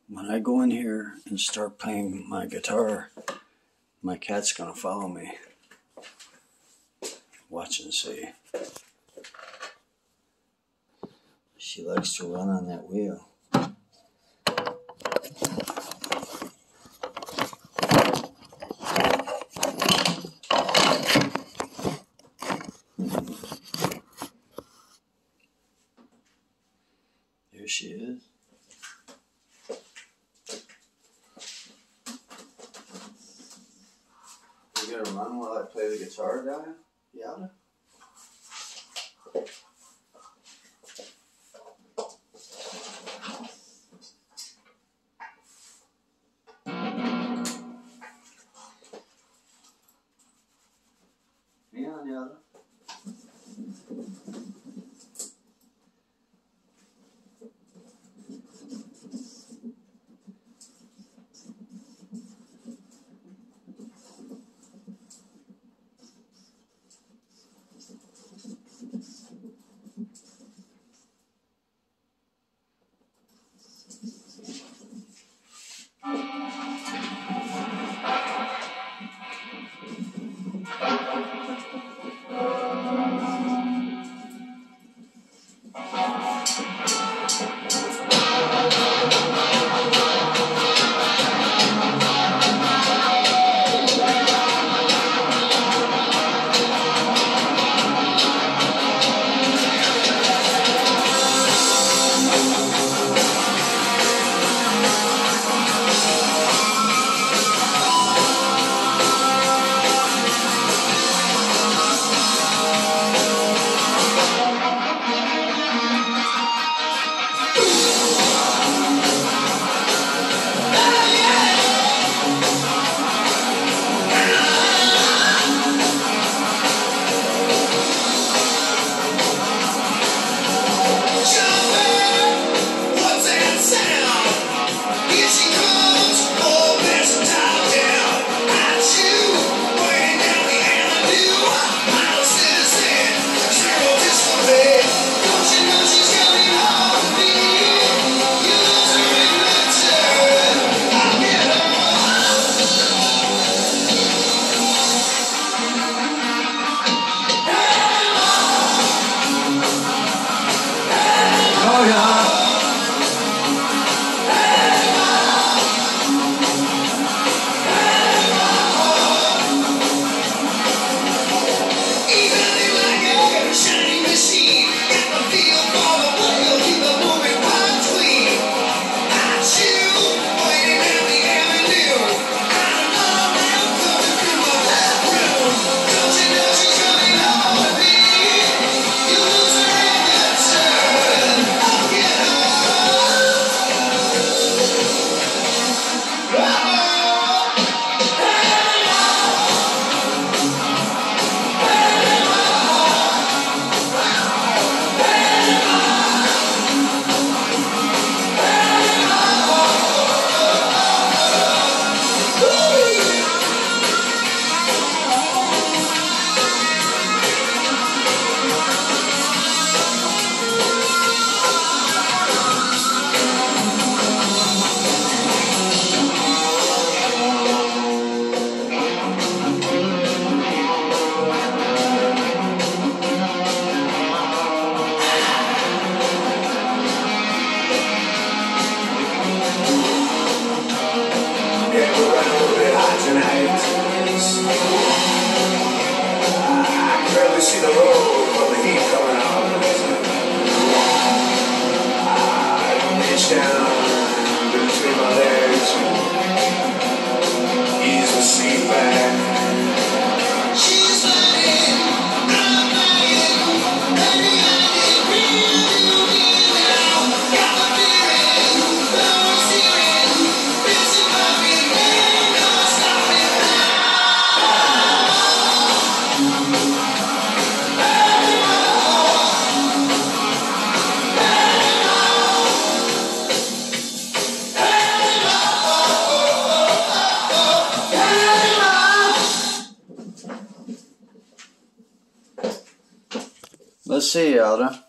When I go in here and start playing my guitar, my cat's gonna follow me. Watch and see. She likes to run on that wheel. There she is. You gonna run while I play the guitar, Yalda? Hang on, Yalda. See the road from the heat coming out. I reach down between my legs, ease the seat back. She's lying, I'm lying, baby, I didn't really now. Got the feeling, no steering, busy popping, ain't no stopping now. Let's see, Yalda.